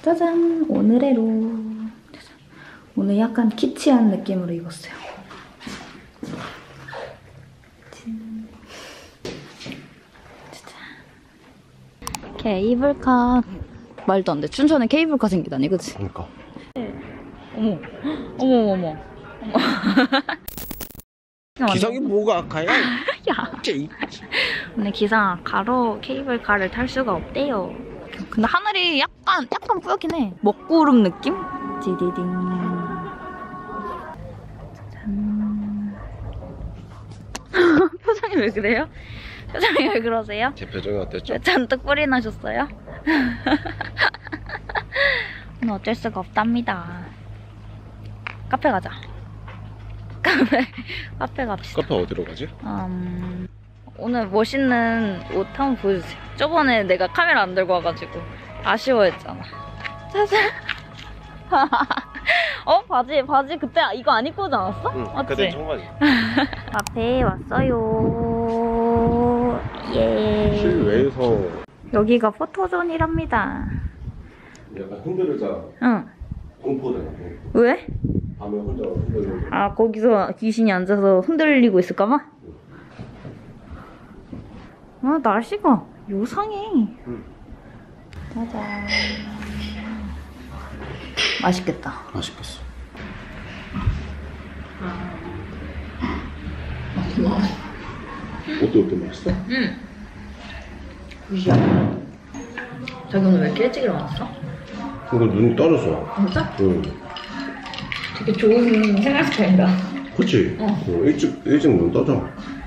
짜잔! 오늘의 룩. 짜잔. 오늘 약간 키치한 느낌으로 입었어요. 짜잔. 케이블카. 말도 안 돼. 춘천에 케이블카 생기다니, 그치? 그러니까. 어머. 어머. 기상이 뭐가 악화야? 야. 오늘 기상 악화로 케이블카를 탈 수가 없대요. 근데 하늘이 약간 뿌옇긴 해. 먹구름 느낌? 디디딩. 짜잔. 표정이 왜 그래요? 표정이 왜 그러세요? 제 표정이 어땠죠? 왜 잔뜩 뿔이 나셨어요? 오늘 어쩔 수가 없답니다. 카페 가자. 카페 갑시다. 카페 어디로 가지? 오늘 멋있는 옷 한번 보여주세요. 저번에 내가 카메라 안 들고 와가지고 아쉬워했잖아. 짜잔. 바지 그때 이거 안 입고 오지 않았어? 응, 맞지? 그때 청바지. 카페에 왔어요. 예. 실외에서 여기가 포토존이랍니다. 약간 흔들자. 응. 공포잖아. 왜? 밤에 혼자 흔들자. 아, 거기서 귀신이 앉아서 흔들리고 있을까봐? 아, 날씨가 요상해. 응. 짜잔. 맛있겠다. 맛있겠어. 어때 맛있어? 응. 굿이야. 자기 오늘 왜 이렇게 일찍 일어났어? 이거 눈이 떠졌어. 진짜? 응. 되게 좋은 생활 스타일이다. 그치? 일찍 눈 떠져.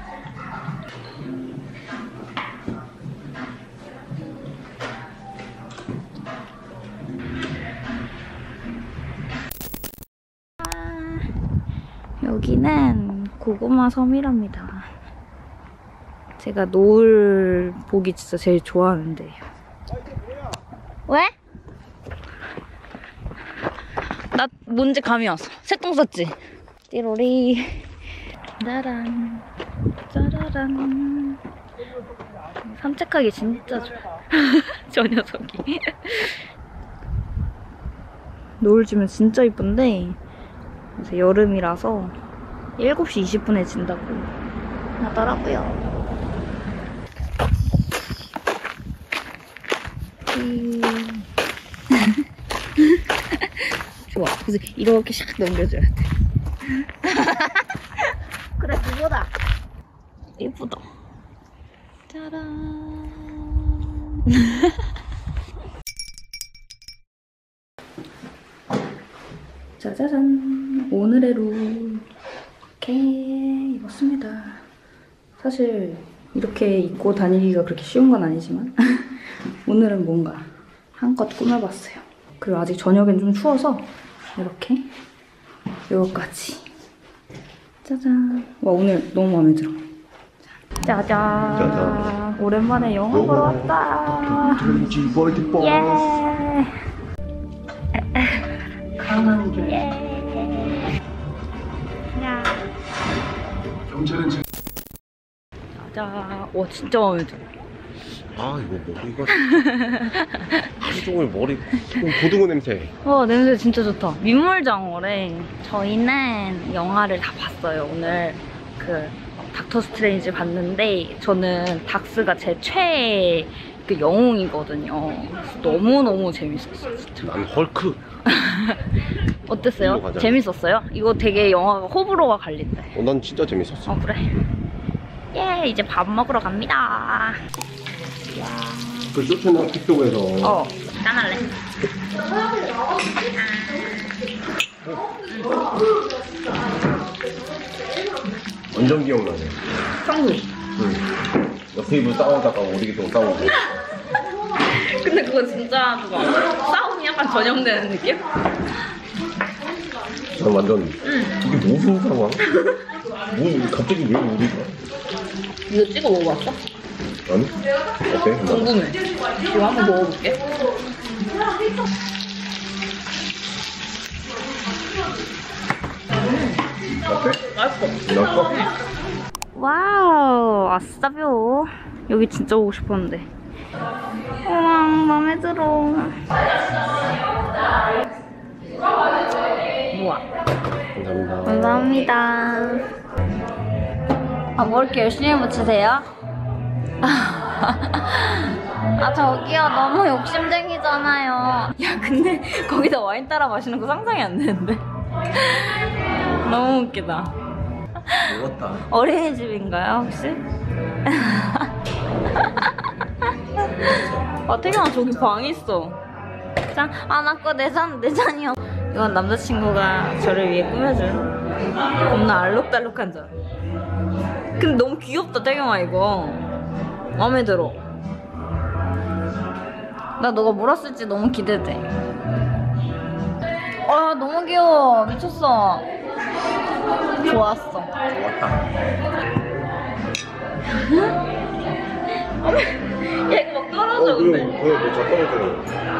여기는 고구마 섬이랍니다. 제가 노을 보기 진짜 제일 좋아하는데. 왜? 나 뭔지 감이 왔어. 새똥 쌌지? 띠로리. 짜란. 짜라란. 산책하기 진짜 좋아. 저 녀석이. 노을 지면 진짜 이쁜데 요새 여름이라서 7시 20분에 진다고 하더라고요. 좋아. 그래서 이렇게 샥 넘겨줘야 돼. 그래, 그거다. 예쁘다. 짜란. 짜자잔. 오늘의 룩 이렇게 입었습니다. 사실 이렇게 입고 다니기가 그렇게 쉬운 건 아니지만 오늘은 뭔가 한껏 꾸며봤어요. 그리고 아직 저녁엔 좀 추워서 이렇게 요거까지. 짜잔. 와, 오늘 너무 마음에 들어. 짜잔. 짜잔. 오랜만에 영화 보러 왔다. 예. 예. 야. 경찰은 지금. 자, 와, 진짜 마음에 들어. 아, 이거 머리가 하루 종일 머리 고등어 냄새. 냄새 진짜 좋다. 민물장어래. 저희는 영화를 다 봤어요. 오늘 그 닥터 스트레인지 봤는데 저는 닥스가 제 최애 그 영웅이거든요. 그래서 너무너무 재밌었어요, 진짜. 난 헐크. 어땠어요? 재밌었어요? 이거 되게 영화가 호불호가 갈린대. 난 진짜 재밌었어. 그래? 예, 이제 밥 먹으러 갑니다. 그 쇼츠나 틱톡에서 짠할래. 완전 기억나네. 청구. 응. 옆에 입을 싸우다가 우리 또 싸우고. 근데 그거 진짜 그거 싸움이 약간 전염되는 느낌? 난 완전 이게 무슨 상황? 뭐 갑자기 왜 우리가? 이거 찍어 먹어봤어? 아니? 어때? 궁금해. 이거 한번 먹어볼게. 어때? 맛있어. 맛있어? 와우, 아싸뷰. 여기 진짜 오고 싶었는데. 우와, 마음에 들어. 감사합니다. 아, 뭐 이렇게 열심히 붙이세요? 아, 저기요. 너무 욕심쟁이잖아요. 야, 근데 거기다 와인 따라 마시는 거 상상이 안 되는데. 너무 웃기다. 먹었다. 어린이집인가요, 혹시? 아, 태경아, 저기 방 있어. 짠. 아, 나 거 내 잔이야. 이건 남자친구가 저를 위해 꾸며준 겁나 알록달록한 잔. 근데 너무 귀엽다, 태경아, 이거. 마음에 들어. 나 너가 몰았을지 너무 기대돼. 아, 너무 귀여워. 미쳤어. 좋았어. 좋았다. 야, 이거 막 떨어져, 근데. 그래, 뭐 떨어져.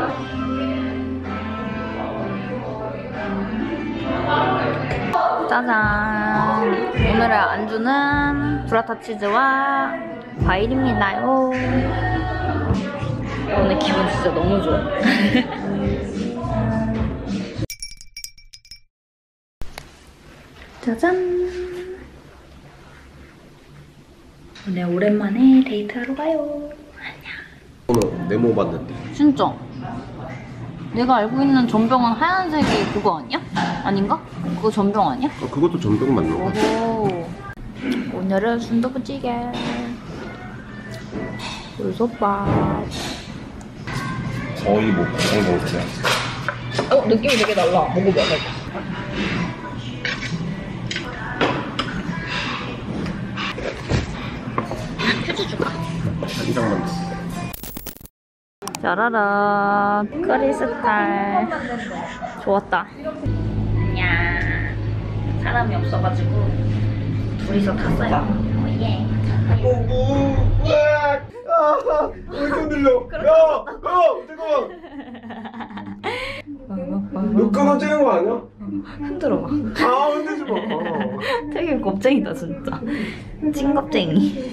짜잔. 오늘의 안주는 브라타 치즈와 과일입니다요. 오늘 기분 진짜 너무 좋아. 짜잔. 오늘 오랜만에 데이트하러 가요. 오늘 네모 봤는데. 진짜? 내가 알고 있는 전병은 하얀색이 그거 아니야? 아닌가? 그거 전병 아니야? 그것도 전병 맞는 거 같아. 오호. 오늘은 순두부찌개, 물솥밥. 저희 뭐 많이 먹었어요. 느낌이 되게 달라. 먹어봐. 휴지 줄까? 한 장만 넣었어. 짜라란. 크리스탈. 좋았다. 야, 사람이 없어가지고 둘이서 탔어요. 예. 왜 이렇게 흔들려? 야! 잠깐만. 너 끊어지는 거 아니야? 흔들어봐. 아, 흔들지 마. 되게 겁쟁이다, 진짜. 찐겁쟁이.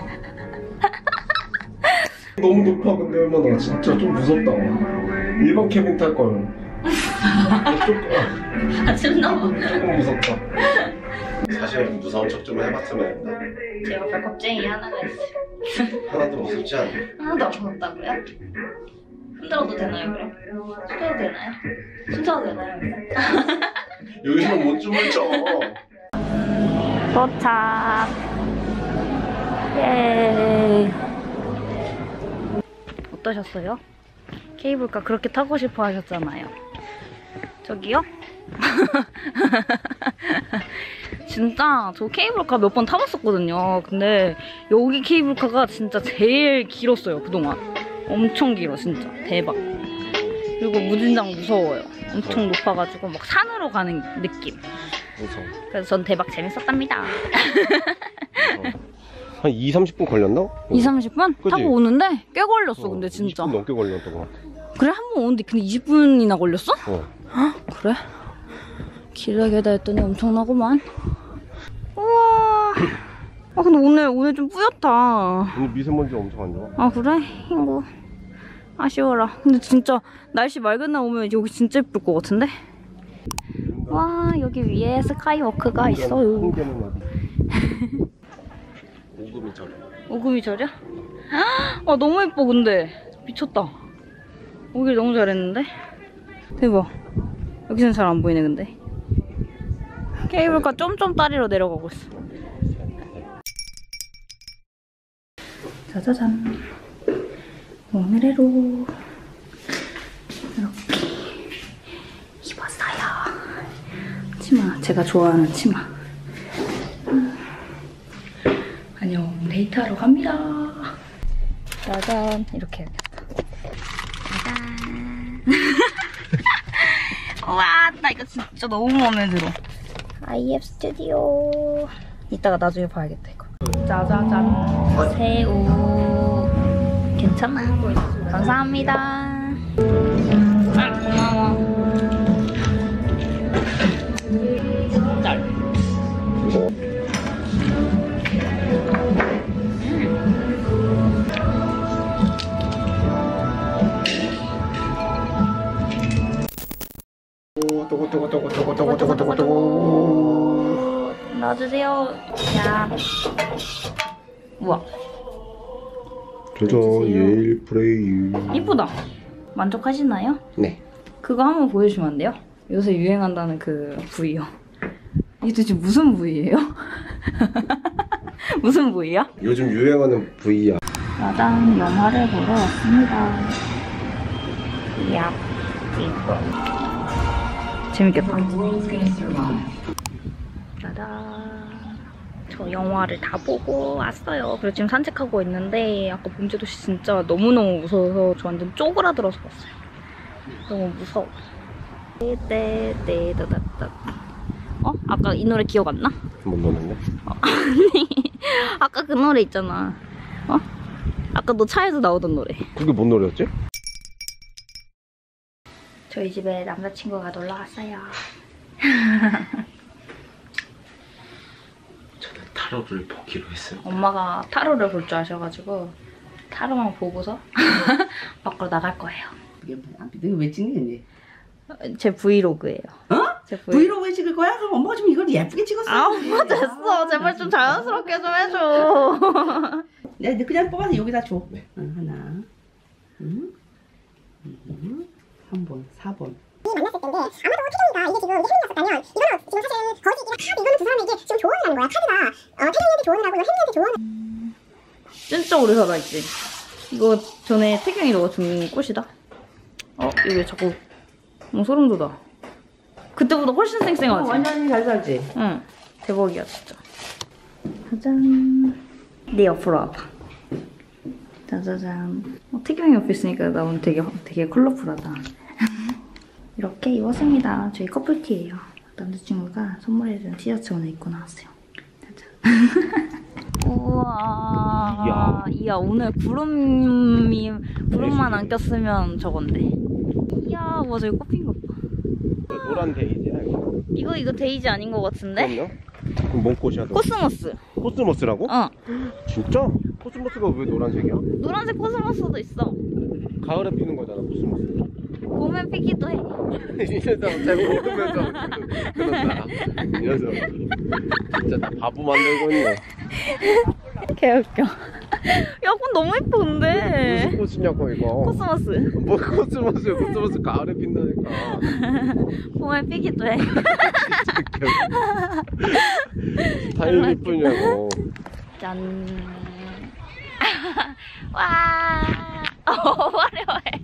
너무 높아, 근데 얼마나. 진짜 좀 무섭다. 일반 캐빈 탈 걸. 아, 진짜? 조금 무섭다. 사실 무서운 척 좀 해봤으면 했다. 제 옆에 겁쟁이 하나가 있어요. 하나도 무섭지 않아. 하나도 안 무섭다고요? 흔들어도 되나요, 그럼? 흔들어도 되나요? 흔들어도 되나요? 여기서 못 춤을 춰. 도착. 예. 어떠셨어요? 케이블카 그렇게 타고 싶어 하셨잖아요. 저기요? 진짜 저 케이블카 몇 번 타봤었거든요. 근데 여기 케이블카가 진짜 제일 길었어요, 그동안. 엄청 길어, 진짜. 대박. 그리고 무진장 무서워요. 엄청 높아가지고 막 산으로 가는 느낌. 무서워. 그래서 전 대박 재밌었답니다. 한 2, 30분 걸렸나? 2, 30분? 그치? 타고 오는데 꽤 걸렸어, 근데 진짜. 20분 넘게 걸렸던 것 같아. 그래? 한 번 오는데 근데 20분이나 걸렸어? 어. 그래? 기다리다 했더니 엄청나구만. 우와. 아, 근데 오늘 좀 뿌옇다. 오늘 미세먼지 엄청 안 좋아. 아, 그래? 흰구. 아쉬워라. 근데 진짜 날씨 맑은 날 오면 여기 진짜 예쁠 것 같은데? 와, 여기 위에 스카이워크가 있어요. 풍계는 어디? 오금이 저래. 오금이 저려? 아, 너무 예뻐, 근데. 미쳤다. 오길 너무 잘했는데? 대박. 여기서는 잘 안 보이네, 근데. 케이블카 쫌쫌다리로 내려가고 있어. 짜자잔. 오늘의 룩. 이렇게 입었어요. 치마. 제가 좋아하는 치마. 안녕. 데이트하러 갑니다. 짜잔. 이렇게 해야겠다. 짜잔. 와, 나 이거 진짜 너무 마음에 들어. IF 스튜디오. 이따가 나중에 봐야겠다, 이거. 짜자잔. 새우. 괜찮아. 감사합니다. 아, 고마워. 진짜. 또고 나와주세요. 야. 우와. 도전 예일 프레이. 이쁘다. 만족하시나요? 네. 그거 한번 보여주시면 안 돼요? 요새 유행한다는 그 부위요. 이게 도대체 무슨 부위예요? 무슨 부위야? 요즘 유행하는 부위야. 짜잔, 영화를 보러 왔습니다. 야, 이거 재밌겠다. 짜잔. 저 영화를 다 보고 왔어요. 그리고 지금 산책하고 있는데 아까 범죄도시 진짜 너무너무 무서워서 저 완전 쪼그라들어서 봤어요. 너무 무서워. 어? 아까 이 노래 기억 안 나? 못 넣었네. 아니, 아까 그 노래 있잖아. 어? 아까 너 차에서 나오던 노래. 그게 뭔 노래였지? 저희 집에 남자친구가 놀러 왔어요. 저는 타로를 보기로 했어요. 엄마가 타로를 볼 줄 아셔가지고 타로만 보고서 밖으로 나갈 거예요. 이게 뭐야? 내가 왜 찍니? 제 브이로그예요. 어? 제 브이로그에 찍을 거야? 그럼 엄마가 좀 이걸 예쁘게 찍었어. 아, 엄마 됐어. 제발 좀 자연스럽게 좀 해줘. 네, 그냥 뽑아서 여기다 줘. 네. 응, 하나. 응? 3번, 4번. 만났을 텐데 아마도 태경이가 이게 지금 혜민이었었다면 이거는 지금 사실은 거짓 이거 카드 이거는 두 사람에게 지금 조언이라는 거야. 카드가 태경이한테 조언을 하고 혜민이한테 조언을. 진짜 오래 살아있지. 이거 전에 태경이 너가 준 꽃이다. 이거 왜 자꾸 소름 돋아. 그때보다 훨씬 쌩쌩하지? 완전히 잘 살지? 응. 대박이야 진짜. 짜잔. 네 옆으로 와봐. 짜자잔. 태경이 옆에 있으니까 나 오늘 되게 컬러풀하다. 이렇게 입었습니다. 저희 커플티예요. 남자친구가 선물해준 티셔츠 오늘 입고 나왔어요. 짜잔. 우와. 이야 오늘 구름만 안 꼈으면 저건데. 이야 와 저기 꽃핀 것 봐. 노란 데이지야 이거. 이거 데이지 아닌 것 같은데? 그럼요? 그럼 뭔 꽃이야? 너? 코스모스. 코스모스라고? 어. 진짜? 코스모스가 왜 노란색이야? 노란색 코스모스도 있어. 가을에 피는 거잖아 코스모스. 봄에 피기도 해. 이 녀석 잘 모르면서 그런다. 이 녀석 진짜 나 바보 만들고 있네. 개웃겨. 야 그건 너무 예뻐 근데. 무슨 꽃이냐고 이거. 코스모스. 뭐 코스모스 가을에 핀다니까. 봄에 피기도 해. 스타일 이쁘냐고. 짠. 와. 화려해.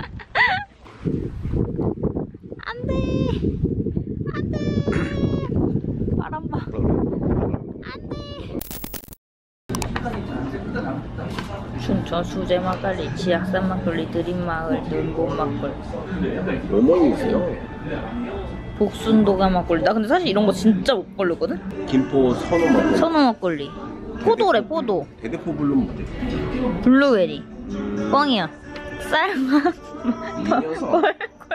안돼. 안돼. 바람 봐. 안돼. 춘천 수제 막걸리, 지악산 막걸리, 드림마을, 눈봄 막걸리. 뭐뭐 있어요? 복순도가 막걸리. 나 근데 사실 이런 거 진짜 못 고르거든? 김포 선호 막걸리. 선호 막걸리. 포도래 포도. 대대포 블룸 뭐지? 블루베리. 뻥이야. 쌀맛. 이 녀석.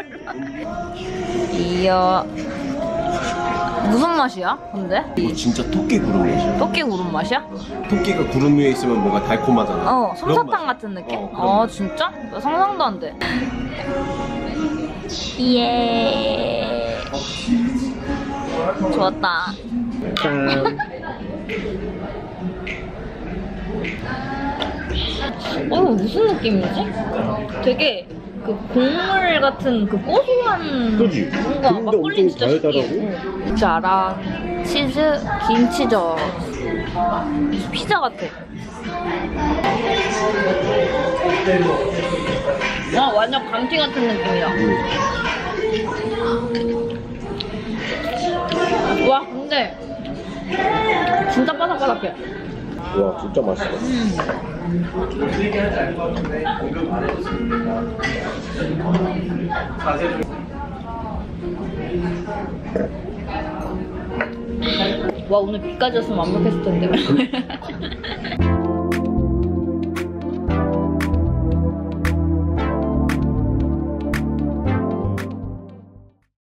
이야. 무슨 맛이야? 근데? 이거 진짜 토끼 구름 맛이야. 토끼 구름 맛이야? 토끼가 구름 위에 있으면 뭔가 달콤하잖아. 그런 솜사탕 맛. 같은 느낌? 그런 진짜? 나 상상도 안 돼. 예. 좋았다. 짠. 무슨 느낌이지? 되게 그 곡물 같은 그 고소한 그지? 뭔가 근데 막걸리 엄청 진짜 달달하고? 신기해. 자랑 치즈 김치전 피자 같아. 와 완전 감튀 같은 느낌이다. 와 근데 진짜 바삭바삭해. 와 진짜 맛있어. 와 오늘 비까지 왔으면 완벽했을 텐데.